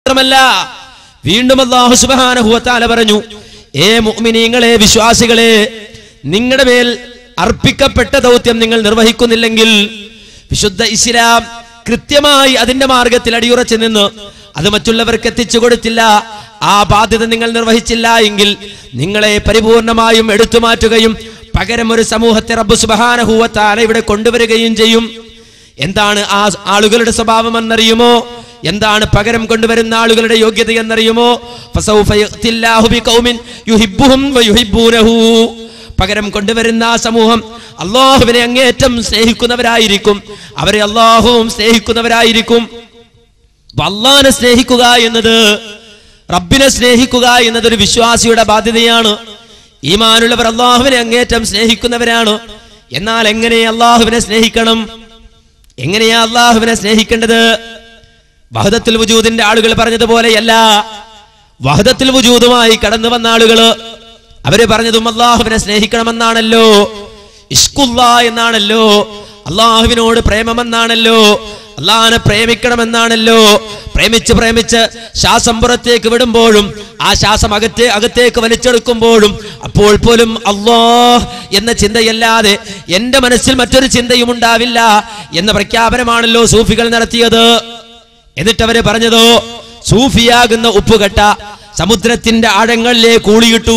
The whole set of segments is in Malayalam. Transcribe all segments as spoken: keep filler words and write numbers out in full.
മാത്രമല്ല വീണ്ടും അല്ലാഹു സുബ്ഹാനഹു വ തആല പറഞ്ഞു, ഏ മുഅ്മിനീങ്ങളെ, വിശ്വാസികളെ, നിങ്ങളുടെ മേൽ അർപ്പിക്കപ്പെട്ട ദൗത്യം നിങ്ങൾ നിർവഹിക്കുന്നില്ലെങ്കിൽ, വിശുദ്ധ ഇസ്ലാം കൃത്യമായി അതിന്റെ മാർഗത്തിൽ അടിയുറച്ചു നിന്ന് അത് മറ്റുള്ളവർക്ക് എത്തിച്ചു കൊടുത്തില്ല, ആ ബാധ്യത നിങ്ങൾ നിർവഹിച്ചില്ല എങ്കിൽ നിങ്ങളെ പരിപൂർണമായും എടുത്തു മാറ്റുകയും പകരം ഒരു സമൂഹത്തെ റബ്ബ് സുബ്ഹാനഹു വ തആല ഇവിടെ കൊണ്ടുവരികയും ചെയ്യും. എന്താണ് ആ ആളുകളുടെ സ്വഭാവം എന്നറിയുമോ? എന്താണ് പകരം കൊണ്ടുവരുന്ന ആളുകളുടെ യോഗ്യത എന്നറിയുമോ? ഫസൗഫ യഅ്തില്ലാഹു ബിഖൗമിൻ യുഹിബ്ബുഹും വയുഹിബ്ബൂനഹു. പകരം കൊണ്ടുവരുന്ന ആ സമൂഹം അല്ലാഹുവിനെ അങ്ങേയറ്റം സ്നേഹിക്കുന്നവരായിരിക്കും, അവരെ അല്ലാഹുവും സ്നേഹിക്കുന്നവരായിരിക്കും. അല്ലാഹുവിനെ സ്നേഹിക്കുക എന്നത്, റബ്ബിനെ സ്നേഹിക്കുക എന്നത് ഒരു വിശ്വാസിയുടെ ബാധ്യതയാണ്. ഈമാനുള്ളവർ അല്ലാഹുവിനെ അങ്ങേയറ്റം സ്നേഹിക്കുന്നവരാണ്. എന്നാൽ എങ്ങനെ അല്ലാഹുവിനെ സ്നേഹിക്കണം? എങ്ങനെയാ അല്ലാഹുവിനെ സ്നേഹിക്കേണ്ടത്? വഹദത്തുൽ വുജൂദിന്റെ ആളുകൾ പറഞ്ഞതുപോലെയല്ല. വഹദത്തുൽ വുജൂദുമായി കടന്നു വന്ന ആളുകള് അവര് പറഞ്ഞതും അല്ലാഹുവിനെ സ്നേഹിക്കണമെന്നാണല്ലോ, ഇഷ്കുല്ലാ എന്നാണല്ലോ, അല്ലാഹുവിനോട് പ്രേമമെന്നാണല്ലോ, അല്ലാഹുവിനെ പ്രേമിക്കണമെന്നാണല്ലോ. പ്രേമിച്ച് പ്രേമിച്ച് ശ്വാസം പുറത്തേക്ക് വിടുമ്പോഴും ആ ശ്വാസം അകത്തേ അകത്തേക്ക് വലിച്ചെടുക്കുമ്പോഴും അപ്പോൾ പോലും അല്ലാഹ് എന്ന ചിന്തയല്ലാതെ എന്റെ മനസ്സിൽ മറ്റൊരു ചിന്തയും ഉണ്ടാവില്ല എന്ന പ്രഖ്യാപനമാണല്ലോ സൂഫികൾ നടത്തിയത്. എന്നിട്ട് അവര് പറഞ്ഞതോ, സൂഫിയാകുന്ന ഉപ്പുകെട്ട സമുദ്രത്തിന്റെ ആഴങ്ങളിലേക്ക് ഊളിയിട്ടു.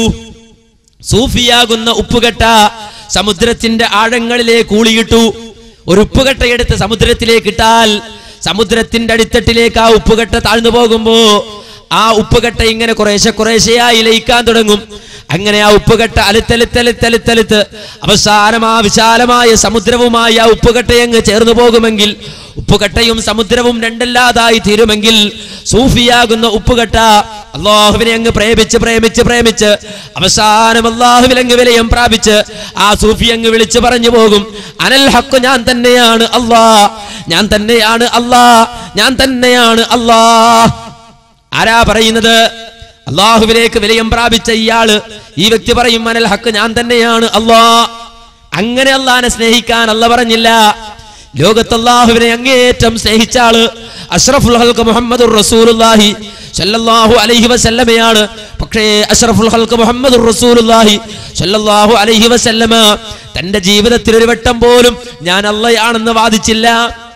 സൂഫിയാകുന്ന ഉപ്പുകെട്ട സമുദ്രത്തിന്റെ ആഴങ്ങളിലേക്ക് ഊളിയിട്ടു. ഒരു ഉപ്പുകെട്ടയെടുത്ത് സമുദ്രത്തിലേക്ക് ഇട്ടാൽ സമുദ്രത്തിന്റെ അടിത്തട്ടിലേക്ക് ആ ഉപ്പുകെട്ട താഴ്ന്നു പോകുമ്പോ ആ ഉപ്പുകെട്ട ഇങ്ങനെ കുറേശ്ശെ കുറേശ്ശെയായി ലയിക്കാൻ തുടങ്ങും. അങ്ങനെ ആ ഉപ്പുകെട്ട അലുത്തലുത്തലുത്തലുത്തലുത്ത് അവസാനം ആ വിശാലമായ സമുദ്രവുമായി ആ ഉപ്പുകെട്ടയങ്ങ് ചേർന്നു പോകുമെങ്കിൽ, ഉപ്പുകെട്ടയും സമുദ്രവും രണ്ടല്ലാതായി തീരുമെങ്കിൽ, സൂഫിയാകുന്ന ഉപ്പുകെട്ട അല്ലാഹുവിനെ അങ്ങ് പ്രേമിച്ച് പ്രേമിച്ച് പ്രേമിച്ച് അവസാനം അല്ലാഹുവിൽ അങ്ങ് വിലയം പ്രാപിച്ച് ആ സൂഫി അങ്ങ് വിളിച്ചു പറഞ്ഞു പോകും, അനൽ ഹഖ്, ഞാൻ തന്നെയാണ് അല്ലാഹ്, ഞാൻ തന്നെയാണ് അല്ലാഹ്, ഞാൻ തന്നെയാണ് അല്ലാഹ്. ആരാ പറയുന്നത്? അല്ലാഹുവിലേക്ക് വിലയം പ്രാപിച്ച ഇയാള്, ഈ വ്യക്തി പറയും, അനൽ ഹഖ്, ഞാൻ തന്നെയാണ് അല്ലാഹ്. അങ്ങനെ അല്ലാഹനെ സ്നേഹിക്കാൻ അല്ലാഹ് പറഞ്ഞില്ല. ലോകത്ത് അല്ലാഹുവിനെ അങ്ങേയറ്റം സ്നേഹിച്ച ആള് അഷ്റഫുൽ ഖൽഖ് മുഹമ്മദുർ റസൂലുള്ളാഹി സ്വല്ലല്ലാഹു അലൈഹി വസല്ലമയാണ്. പക്ഷേ അഷ്റഫുൽ ഖൽഖ് മുഹമ്മദുർ റസൂലുള്ളാഹി സ്വല്ലല്ലാഹു അലൈഹി വസല്ലമ തന്റെ ജീവിതത്തിൽ ഒരു വട്ടം പോലും ഞാൻ അല്ലാഹയാണെന്ന് വാദിച്ചില്ല,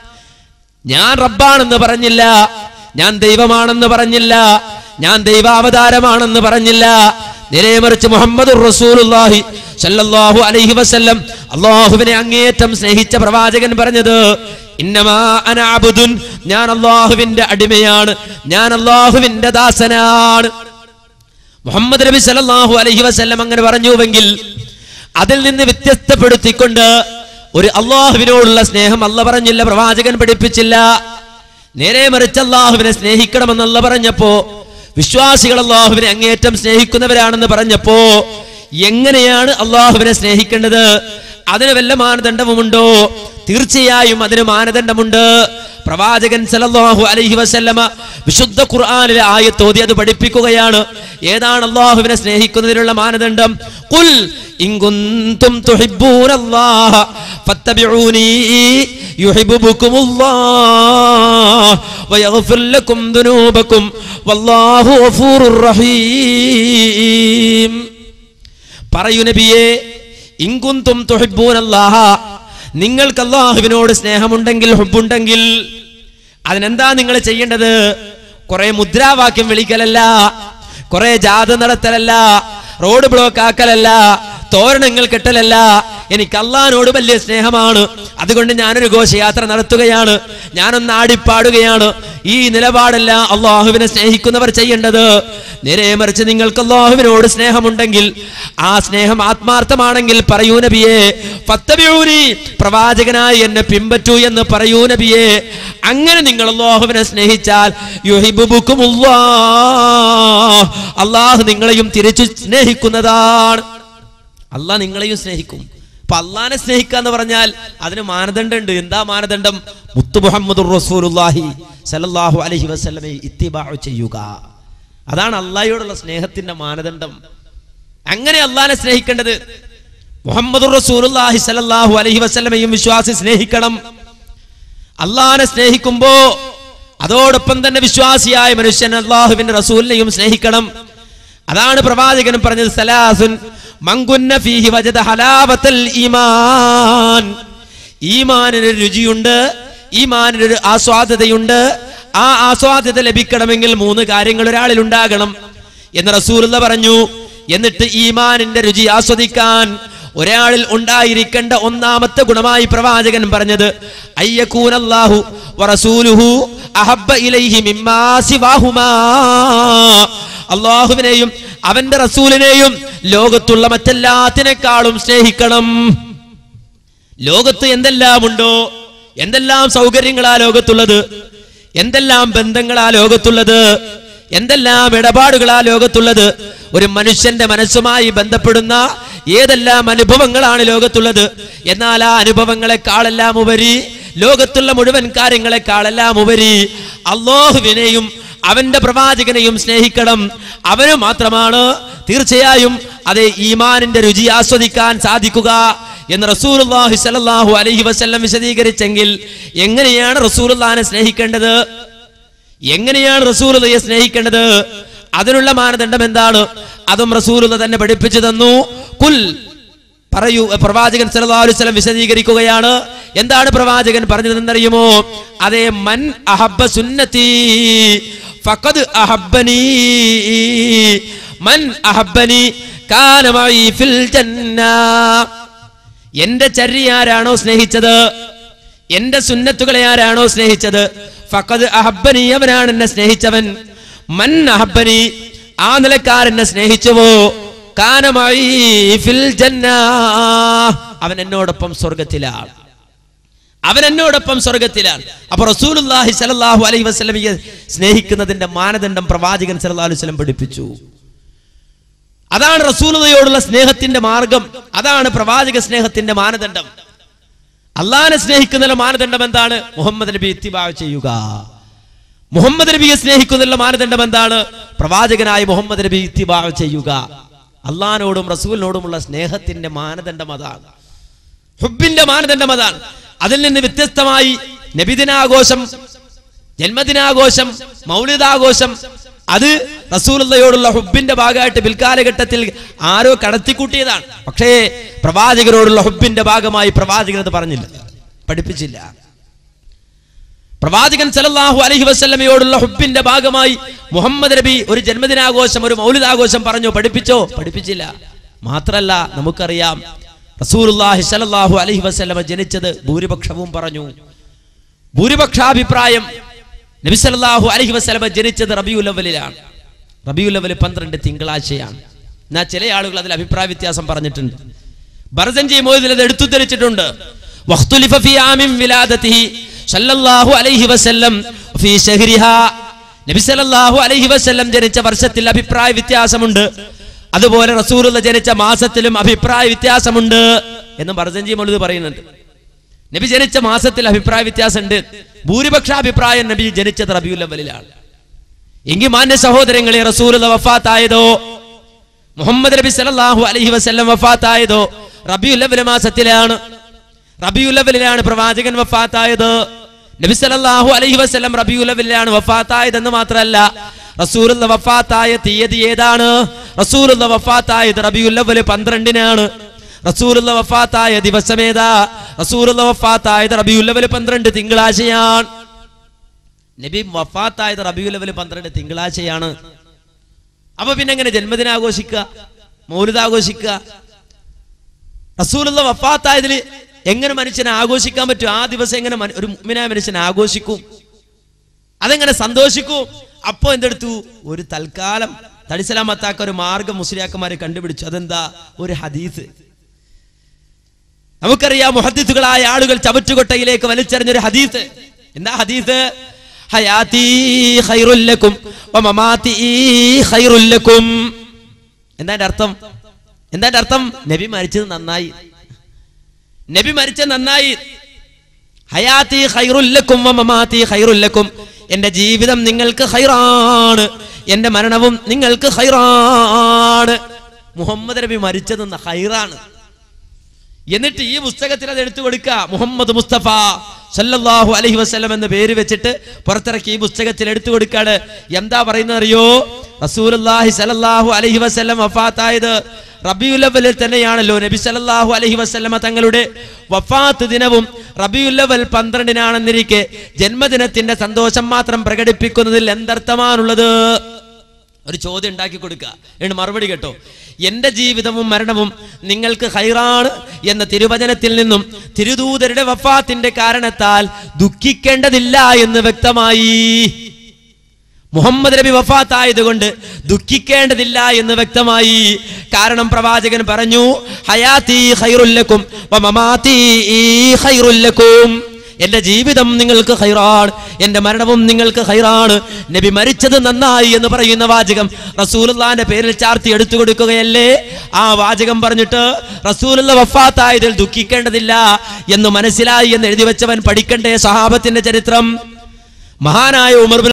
ഞാൻ റബ്ബാണെന്ന് പറഞ്ഞില്ല, ഞാൻ ദൈവമാണെന്ന് പറഞ്ഞില്ല, ഞാൻ ദൈവാവതാരമാണെന്ന് പറഞ്ഞില്ല. നേരെ മറിച്ച് മുഹമ്മദുർ റസൂലുള്ളാഹി സല്ലല്ലാഹു അലൈഹി വസല്ലം അല്ലാഹുവിനെ അങ്ങേയറ്റം സ്നേഹിച്ച പ്രവാചകൻ പറഞ്ഞത്, ഇന്നമാ അന അബ്ദുൻ, ഞാൻ അല്ലാഹുവിന്റെ അടിമയാണ്, ഞാൻ അല്ലാഹുവിന്റെ ദാസനാണ്. മുഹമ്മദ് നബി സല്ലല്ലാഹു അലൈഹി വസല്ലം അങ്ങനെ പറഞ്ഞുവെങ്കിൽ അതിൽ നിന്ന് വ്യത്യസ്തപ്പെടുത്തിക്കൊണ്ട് ഒരു അല്ലാഹുവിനോടുള്ള സ്നേഹം അല്ലാഹ് പറഞ്ഞില്ല, പ്രവാചകൻ പഠിപ്പിച്ചില്ല. നേരെ മറിച്ച് അല്ലാഹുവിനെ സ്നേഹിക്കണമെന്ന് അല്ലാഹ് പറഞ്ഞപ്പോ, വിശ്വാസികൾ അല്ലാഹുവിനെ അങ്ങേയറ്റം സ്നേഹിക്കുന്നവരാണെന്ന് പറഞ്ഞപ്പോ, എങ്ങനെയാണ് അല്ലാഹുവിനെ സ്നേഹിക്കേണ്ടത്? അതിന് വല്ല മാനദണ്ഡവുമുണ്ടോ? തീർച്ചയായും അതിന് മാനദണ്ഡമുണ്ട്. പ്രവാചകൻ സല്ലല്ലാഹു അലൈഹി വസല്ലമ വിശുദ്ധ ഖുർആനിലെ ആയത്ത് ഓതി അത് പഠിപ്പിക്കുകയാണ്. ഏതാണ് അല്ലാഹുവിനെ സ്നേഹിക്കുന്നതിനുള്ള മാനദണ്ഡം? ഖുൽ ഇൻ കുൻതും തുഹിബ്ബൂനല്ലാഹ ഫത്തബിഊനി യുഹിബ്ബുകുമുല്ലാഹ് വയഗ്ഫിർ ലക്കും ദുനൂബക്കും വല്ലാഹു ഗഫൂറുർ റഹീം. പറയൂ നബിയേ, ഇൻ കുൻതും തുഹിബ്ബൂനല്ലാഹ, നിങ്ങൾക്ക് അല്ലാഹുവിനോട് സ്നേഹമുണ്ടെങ്കിൽ, ഹുബ്ബുണ്ടെങ്കിൽ, അതിനെന്താ നിങ്ങൾ ചെയ്യേണ്ടത്? കുറെ മുദ്രാവാക്യം വിളിക്കലല്ല, കുറെ ജാഥ നടത്തലല്ല, റോഡ് ബ്ലോക്ക് ആക്കലല്ല, തോരണങ്ങൾ കെട്ടലല്ല. എനിക്ക് അല്ലാഹുവിനോട് വലിയ സ്നേഹമാണ്, അതുകൊണ്ട് ഞാനൊരു ഘോഷയാത്ര നടത്തുകയാണ്, ഞാനൊന്ന് ആടിപ്പാടുകയാണ്. ഈ നിലപാടല്ല അല്ലാഹുവിനെ സ്നേഹിക്കുന്നവർ ചെയ്യേണ്ടത്. നേരെ മറിച്ച് നിങ്ങൾക്ക് അല്ലാഹുവിനോട് സ്നേഹമുണ്ടെങ്കിൽ, ആ സ്നേഹം ആത്മാർത്ഥമാണെങ്കിൽ പറയൂ നബിയേ, ഫത്തബിഊനി, പ്രവാചകനായി എന്നെ പിൻപറ്റൂ എന്ന് പറയൂ നബിയേ. അങ്ങനെ നിങ്ങൾ അല്ലാഹുവിനെ സ്നേഹിച്ചാൽ യുഹിബ്ബുകുമുല്ലാഹ്, അല്ലാഹു നിങ്ങളെയും തിരിച്ചു സ്നേഹിക്കുന്നതാണ്. അല്ലാഹ് നിങ്ങളെയും സ്നേഹിക്കും. അപ്പൊ അല്ലാഹനെ സ്നേഹിക്കുക എന്ന് പറഞ്ഞാൽ അതിന് മാനദണ്ഡമുണ്ട്. എന്താ മാനദണ്ഡം? മുത്തു മുഹമ്മദുർ റസൂലുള്ളാഹി സല്ലല്ലാഹു അലൈഹി വസല്ലമയെ ഇത്തിബാഉ ചെയ്യുക. അതാണ് അല്ലാഹയോടുള്ള സ്നേഹത്തിന്റെ മാനദണ്ഡം. അങ്ങനെ അല്ലാഹനെ സ്നേഹിക്കേണ്ടത്. മുഹമ്മദുർ റസൂലുള്ളാഹി സല്ലല്ലാഹു അലൈഹി വസല്ലമയും വിശ്വാസി സ്നേഹിക്കണം. അല്ലാഹനെ സ്നേഹിക്കുമ്പോ അതോടൊപ്പം തന്നെ വിശ്വാസിയായ മനുഷ്യൻ അല്ലാഹുവിന്റെ റസൂലിനെയും സ്നേഹിക്കണം. അതാണ് പ്രവാചകൻ പറഞ്ഞത്, സലാസുൻ മങ്കുന്ന ഫീഹി വജദ ഹലാവത്തൽ ഈമാൻ. ഈമാനിന് രുചിയുണ്ട്, ഈമാനിനൊരു ആസ്വാദതയുണ്ട്. ആ ആസ്വാദത ലഭിക്കണമെങ്കിൽ മൂന്ന് കാര്യങ്ങൾ ഒരാളിൽ ഉണ്ടാകണം എന്ന് റസൂലുള്ളാഹി പറഞ്ഞു. എന്നിട്ട് ഈമാനിന്റെ രുചി ആസ്വദിക്കാൻ ഒരാളിൽ ഉണ്ടായിരിക്കേണ്ട ഒന്നാമത്തെ ഗുണമായി പ്രവാചകൻ പറഞ്ഞത് അയ്യകൂനല്ലാഹു വറസൂലുഹു അഹബ്ബ ഇലൈഹി മിമ്മാ സിവാഹുമാ. അല്ലാഹുവിനെയും അവന്റെ റസൂലിനെയും ലോകത്തുള്ള മറ്റെല്ലാത്തിനേക്കാളും സ്നേഹിക്കണം. ലോകത്ത് എന്തെല്ലാം ഉണ്ടോ, എന്തെല്ലാം സൗകര്യങ്ങളാ ലോകത്തുള്ളത്, എന്തെല്ലാം ബന്ധങ്ങളാ ലോകത്തുള്ളത്, എന്തെല്ലാം ഇടപാടുകളാ ലോകത്തുള്ളത്, ഒരു മനുഷ്യന്റെ മനസ്സുമായി ബന്ധപ്പെടുന്ന ഏതെല്ലാം അനുഭവങ്ങളാണ് ലോകത്തുള്ളത്. എന്നാൽ ആ അനുഭവങ്ങളെക്കാളെല്ലാം ഉപരി, ലോകത്തുള്ള മുഴുവൻ കാര്യങ്ങളെക്കാളെല്ലാം ഉപരി അല്ലാഹുവിനെയും അവന്റെ പ്രവാചകനെയും സ്നേഹിക്കണം. അവന് മാത്രമാണ് തീർച്ചയായും അതേ ഈമാനിന്റെ രുചി ആസ്വദിക്കാൻ സാധിക്കുക എന്ന് റസൂലുള്ളാഹി സ്വല്ലല്ലാഹു അലൈഹി വസല്ലം വിശദീകരിച്ചെങ്കിൽ എങ്ങനെയാണ് റസൂലുള്ളാഹിനെ സ്നേഹിക്കേണ്ടത്, എങ്ങനെയാണ് റസൂലുള്ളാഹിയെ സ്നേഹിക്കേണ്ടത്, അതിനുള്ള മാനദണ്ഡം എന്താണ്, അതും റസൂലുള്ളാഹി തന്നെ പഠിപ്പിച്ചു തന്നു. കുൽ പറയൂ, പ്രവാചകൻ സല്ലല്ലാഹു അലൈഹി വസല്ലം വിശദീകരിക്കുകയാണ്. എന്താണ് പ്രവാചകൻ പറഞ്ഞതെന്നറിയുമോ? അതേ, മൻ അഹബ്ബ സുന്നതി ഫഖദ് അഹബ്ബനി, മൻ അഹബ്ബനി കാന മഈ ഫിൽ ജന്ന. എന്റെ ചര്യ ആരാണോ സ്നേഹിച്ചത്, എന്റെ സുന്നത്തുകളെ ആരാണോ സ്നേഹിച്ചത്, ഫഖദ് അഹബ്ബനി, അവനാണ് എന്നെ സ്നേഹിച്ചവൻ. മൻ അഹബ്ബനി, ആ നിലക്കാരനെ സ്നേഹിച്ചുവോ, കാന മഈ ഫിൽ ജന്ന, അവൻ എന്നോടൊപ്പം സ്വർഗ്ഗത്തിലാണ്, അവൻ എന്നോടൊപ്പം സ്വർഗ്ഗത്തിലാണ്. അപ്പൊ റസൂലുള്ളാഹി സ്വല്ലല്ലാഹു അലൈഹി വസല്ലമയെ സ്നേഹിക്കുന്നതിന്റെ മാനദണ്ഡം പ്രവാചകൻ സ്വല്ലല്ലാഹു അലൈഹി വസല്ലം പഠിപ്പിച്ചു. അതാണ് റസൂലുള്ളാഹിയോടുള്ള സ്നേഹത്തിന്റെ മാർഗം, അതാണ് പ്രവാചക സ്നേഹത്തിന്റെ മാനദണ്ഡം. അള്ളാഹിനെ സ്നേഹിക്കുന്നതിന്റെ മാനദണ്ഡം എന്താണ്? മുഹമ്മദ് നബി ഇത്തിബാ ചെയ്യുക. മുഹമ്മദ് നബിയെ സ്നേഹിക്കുന്നതിനുള്ള മാനദണ്ഡം എന്താണ്? പ്രവാചകനായ മുഹമ്മദ് നബി ഇത്തിബാ ചെയ്യുക. അള്ളാഹിനോടും റസൂലിനോടുമുള്ള സ്നേഹത്തിന്റെ മാനദണ്ഡം അതാണ്, ഹുബ്ബിന്റെ മാനദണ്ഡം അതാണ്. അതിൽ നിന്ന് വ്യത്യസ്തമായി നബിദിനാഘോഷം, ജന്മദിനാഘോഷം, മൗലിദാഘോഷം, അത് റസൂലുള്ളാഹിയോടുള്ള ഹുബ്ബിന്റെ ഭാഗമായിട്ട് പിൽക്കാലഘട്ടത്തിൽ ആരോ കടത്തിക്കൂട്ടിയതാണ്. പക്ഷേ പ്രവാചകരോടുള്ള ഹുബ്ബിന്റെ ഭാഗമായി പ്രവാചകൻ അത് പറഞ്ഞില്ല, പഠിപ്പിച്ചില്ല. പ്രവാചകൻ സല്ലല്ലാഹു അലൈഹി വസല്ലമയോടുള്ള ഹുബ്ബിന്റെ ഭാഗമായി മുഹമ്മദ് നബി ഒരു ജന്മദിനാഘോഷം, ഒരു മൗലിദാഘോഷം പറഞ്ഞോ, പഠിപ്പിച്ചോ? പഠിപ്പിച്ചില്ല. മാത്രല്ല, നമുക്കറിയാം റസൂലുള്ളാഹി സ്വല്ലല്ലാഹു അലൈഹി വസല്ലമ ജനിച്ചത് ഭൂരിപക്ഷവും പറഞ്ഞു, ഭൂരിപക്ഷാഭിപ്രായം നബി സല്ലല്ലാഹു അലൈഹി വസല്ലമ ജനിച്ചത് റബീഉൽ അവ്വലിലാണ്. റബീഉൽ അവ്വൽ പന്ത്രണ്ട് തിങ്കളാഴ്ചയാണ്. എന്നാൽ ചില ആളുകൾ അതിൽ അഭിപ്രായ വ്യത്യാസം പറഞ്ഞിട്ടുണ്ട്. ബർസഞ്ചി മോദിൽ അത് എടുത്തുദ്ധരിച്ചിട്ടുണ്ട്. വഖ്തുലിഫ ഫീ ആമിൻ വിലാദതിഹി സല്ലല്ലാഹു അലൈഹി വസല്ലം ഫീ ശഹ്രിഹാ. നബി സല്ലല്ലാഹു അലൈഹി വസല്ലം ജനിച്ച വർഷത്തിൽ അഭിപ്രായ വ്യത്യാസമുണ്ട്. അതുപോലെ റസൂലുള്ളാഹി ജനിച്ച മാസത്തിലും അഭിപ്രായ വ്യത്യാസമുണ്ട് എന്ന് ബർസഞ്ചി മോദിൽ പറയുന്നുണ്ട്. നബി ജനിച്ച മാസത്തിൽ അഭിപ്രായ വ്യത്യാസമുണ്ട്. ഭൂരിപക്ഷ അഭിപ്രായം നബി ജനിച്ചത് റബീഉൽ അവ്വലിലാണ്. എങ്കിൽ മാന്യ സഹോദരങ്ങളെ, റസൂലുള്ളാഹി വഫാത്തായതോ, മുഹമ്മദ് നബി സല്ലല്ലാഹു അലൈഹി വസല്ലം വഫാത്തായതോ റബീഉൽ അവ്വൽ മാസത്തിലാണ്. റബീഉൽ അവ്വലിലാണ് പ്രവാചകൻ വഫാത്തായത്. നബി സല്ലല്ലാഹു അലൈഹി വസല്ലം റബീഉൽ അവ്വലിലാണ് വഫാത്തായതെന്ന് മാത്രമല്ല, റസൂലുള്ളാഹി വഫാത്തായ തീയതി ഏതാണ്? റസൂലുള്ളാഹി വഫാത്തായത് റബീഉൽ അവ്വൽ പന്ത്രണ്ടിനാണ്. റസൂലുള്ളാഹി വഫാത്തായ ദിവസം ഏതാ? റസൂലുള്ളാഹി വഫാത്തായത് റബീഉൽ അവ്വൽ പന്ത്രണ്ട് തിങ്കളാഴ്ചയാണ്. നബി വഫാത്തായത് റബീഉൽ അവ്വൽ പന്ത്രണ്ട് തിങ്കളാഴ്ചയാണ്. അപ്പൊ പിന്നെ എങ്ങനെ ജന്മദിനാഘോഷിക്കുക, മൗലിദ് ആഘോഷിക്കുക? റസൂലുള്ളാഹി വഫാത്തായതിൽ എങ്ങനെ മനുഷ്യനെ ആഘോഷിക്കാൻ പറ്റും? ആ ദിവസം എങ്ങനെ ഒരു മുഅ്മിനായ മനുഷ്യനെ ആഘോഷിക്കും? അതെങ്ങനെ സന്തോഷിക്കും? അപ്പോ എന്തെടുത്തു? ഒരു തൽക്കാലം തടിസലാമത്താക്ക ഒരു മാർഗം മുസ്ലിയാക്കന്മാരെ കണ്ടുപിടിച്ചു. അതെന്താ? ഒരു ഹദീസ്. നമുക്കറിയാം, മുഹദ്ദിസുകളായ ആളുകൾ ചവറ്റുകൊട്ടയിലേക്ക് വലിച്ചെറിഞ്ഞൊരു ഹദീസ്. എന്താ ഹദീസ്? ഹയാത്തി ഖൈറുൽ ലക്കും വമമാതി ഖൈറുൽ ലക്കും. എന്താ അർത്ഥം? എന്താ അർത്ഥം? നബി മരിച്ചത് നന്നായി, നബി മരിച്ചത് നന്നായി. ഹയാത്തി ഖൈറുൽ ലക്കും വമമാതി ഖൈറുൽ ലക്കും. എന്റെ ജീവിതം നിങ്ങൾക്ക് ഖൈറാണ്, എന്റെ മരണവും നിങ്ങൾക്ക് ഖൈറാണ്. മുഹമ്മദ് നബി മരിച്ചത് ഖൈറാണ്. എന്നിട്ട് ഈ പുസ്തകത്തിൽ അത് എടുത്തു കൊടുക്കുക. മുഹമ്മദ് മുസ്തഫ സല്ലല്ലാഹു അലൈഹി വസല്ലം എന്ന പേര് വെച്ചിട്ട് പുറത്തിറക്കി ഈ പുസ്തകത്തിൽ എടുത്തു കൊടുക്കാണ്. എന്താ പറയുന്നത് അറിയോ? റസൂലുള്ളാഹി സല്ലല്ലാഹു അലൈഹി വസല്ലം വഫാത്തായത് റബീഉൽ അവ്വലിൽ തന്നെയാണല്ലോ. നബി സല്ലല്ലാഹു അലൈഹി വസല്ലമ തങ്ങളുടെ വഫാത്ത് ദിനവും റബീഉൽ അവ്വൽ പന്ത്രണ്ടിനാണെന്നിരിക്കെ ജന്മദിനത്തിന്റെ സന്തോഷം മാത്രം പ്രകടിപ്പിക്കുന്നതിൽ എന്തർത്ഥമാണുള്ളത്? ഒരു ചോദ്യം ഉണ്ടാക്കി കൊടുക്കുക, എന്ന് മറുപടി കേട്ടോ. എന്റെ ജീവിതവും മരണവും നിങ്ങൾക്ക് ഖൈറാണ് എന്ന തിരുവചനത്തിൽ നിന്നും തിരുദൂതരുടെ വഫാത്തിന്റെ കാരണത്താൽ ദുഃഖിക്കേണ്ടതില്ല എന്ന് വ്യക്തമായി. മുഹമ്മദ് നബി വഫാത്തായതുകൊണ്ട് ദുഃഖിക്കേണ്ടതില്ല എന്ന് വ്യക്തമായി. കാരണം പ്രവാചകൻ പറഞ്ഞു, ഹയാത്തി ഖൈറുൽ ലക്കും വമമാതി ഖൈറുൽ ലക്കും. എന്റെ ജീവിതം നിങ്ങൾക്ക് ഖൈറാണ്, എന്റെ മരണവും നിങ്ങൾക്ക് ഖൈറാണ്. നബി മരിച്ചത് നന്നായി എന്ന് പറയുന്ന വാചകം റസൂലുള്ളാഹിന്റെ പേരിൽ ചാർത്തി എടുത്തു കൊടുക്കുകയല്ലേ? ആ വാചകം പറഞ്ഞിട്ട് റസൂലുള്ള വഫാത്തായതിൽ ദുഃഖിക്കേണ്ടതില്ല എന്ന് മനസ്സിലായി എന്ന് എഴുതി വെച്ചവൻ പഠിക്കണ്ടേ സഹാബത്തിന്റെ ചരിത്രം? മഹാനായ ഉമർ